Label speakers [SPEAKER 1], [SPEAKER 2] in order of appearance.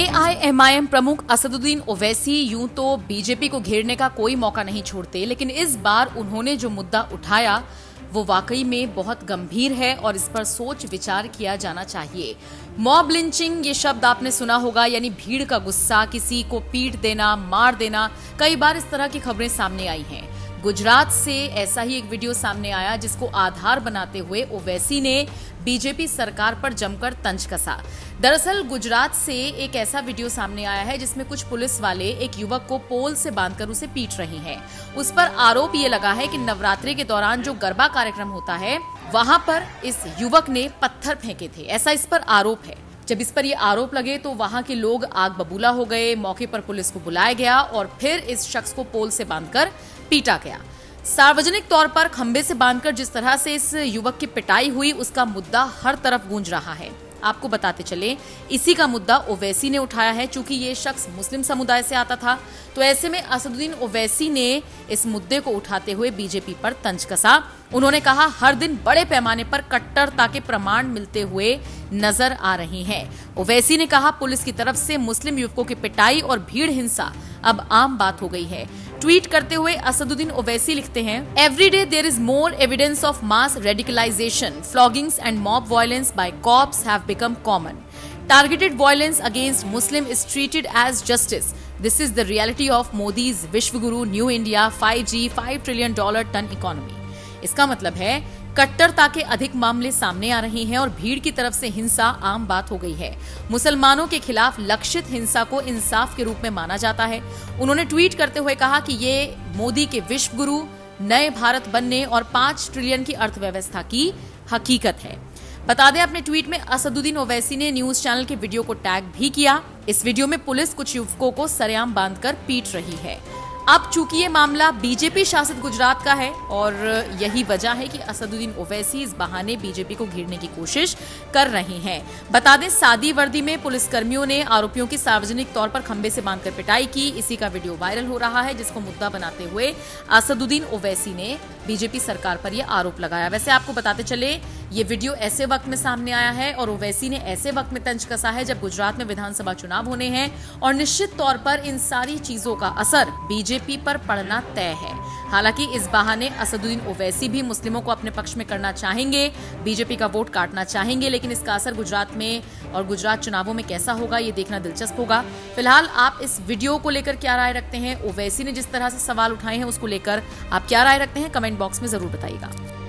[SPEAKER 1] AIMIM प्रमुख असदुद्दीन ओवैसी यूं तो बीजेपी को घेरने का कोई मौका नहीं छोड़ते, लेकिन इस बार उन्होंने जो मुद्दा उठाया वो वाकई में बहुत गंभीर है और इस पर सोच विचार किया जाना चाहिए। मॉब लिंचिंग ये शब्द आपने सुना होगा, यानी भीड़ का गुस्सा, किसी को पीट देना, मार देना। कई बार इस तरह की खबरें सामने आई हैं। गुजरात से ऐसा ही एक वीडियो सामने आया जिसको आधार बनाते हुए ओवैसी ने बीजेपी सरकार पर जमकर तंज कसा। दरअसल गुजरात से एक ऐसा वीडियो सामने आया है जिसमें कुछ पुलिस वाले एक युवक को पोल से बांधकर उसे पीट रहे हैं। उस पर आरोप ये लगा है कि नवरात्रि के दौरान जो गरबा कार्यक्रम होता है वहां पर इस युवक ने पत्थर फेंके थे, ऐसा इस पर आरोप है। जब इस पर ये आरोप लगे तो वहां के लोग आग बबूला हो गए। मौके पर पुलिस को बुलाया गया और फिर इस शख्स को पोल से बांधकर पीटा गया। सार्वजनिक तौर पर खंबे से बांधकर जिस तरह से इस युवक की पिटाई हुई उसका मुद्दा हर तरफ गूंज रहा है। आपको बताते चले, इसी का मुद्दा ओवैसी ने उठाया है। चूंकि ये शख्स मुस्लिम समुदाय से आता था तो ऐसे में असदुद्दीन ओवैसी ने इस मुद्दे को उठाते हुए बीजेपी पर तंज कसा। उन्होंने कहा, हर दिन बड़े पैमाने पर कट्टरता के प्रमाण मिलते हुए नजर आ रहे हैं। ओवैसी ने कहा, पुलिस की तरफ से मुस्लिम युवकों की पिटाई और भीड़ हिंसा अब आम बात हो गई है। ट्वीट करते हुए असदुद्दीन ओवैसी लिखते हैं, every day there is more evidence of mass radicalisation, floggings and mob violence by cops have become common. Targeted violence against Muslim is treated as justice. This is the reality of Modi's Vishwaguru New India 5G $5 trillion ton economy. इसका मतलब है कट्टरता के अधिक मामले सामने आ रहे हैं और भीड़ की तरफ से हिंसा आम बात हो गई है। मुसलमानों के खिलाफ लक्षित हिंसा को इंसाफ के रूप में माना जाता है। उन्होंने ट्वीट करते हुए कहा कि ये मोदी के विश्व गुरु, नए भारत बनने और 5 ट्रिलियन की अर्थव्यवस्था की हकीकत है। बता दें, अपने ट्वीट में असदुद्दीन ओवैसी ने न्यूज चैनल के वीडियो को टैग भी किया। इस वीडियो में पुलिस कुछ युवकों को सरेआम बांधकर पीट रही है। अब चूंकि ये मामला बीजेपी शासित गुजरात का है और यही वजह है कि असदुद्दीन ओवैसी इस बहाने बीजेपी को घेरने की कोशिश कर रहे हैं। बता दें, सादी वर्दी में पुलिसकर्मियों ने आरोपियों की सार्वजनिक तौर पर खंबे से बांधकर पिटाई की। इसी का वीडियो वायरल हो रहा है जिसको मुद्दा बनाते हुए असदुद्दीन ओवैसी ने बीजेपी सरकार पर यह आरोप लगाया। वैसे आपको बताते चले, ये वीडियो ऐसे वक्त में सामने आया है और ओवैसी ने ऐसे वक्त में तंज कसा है जब गुजरात में विधानसभा चुनाव होने हैं और निश्चित तौर पर इन सारी चीजों का असर बीजेपी पर पड़ना तय है। हालांकि इस बहाने असदुद्दीन ओवैसी भी मुस्लिमों को अपने पक्ष में करना चाहेंगे, बीजेपी का वोट काटना चाहेंगे, लेकिन इसका असर गुजरात में और गुजरात चुनावों में कैसा होगा ये देखना दिलचस्प होगा। फिलहाल आप इस वीडियो को लेकर क्या राय रखते हैं? ओवैसी ने जिस तरह से सवाल उठाए हैं उसको लेकर आप क्या राय रखते हैं? कमेंट बॉक्स में जरूर बताइएगा।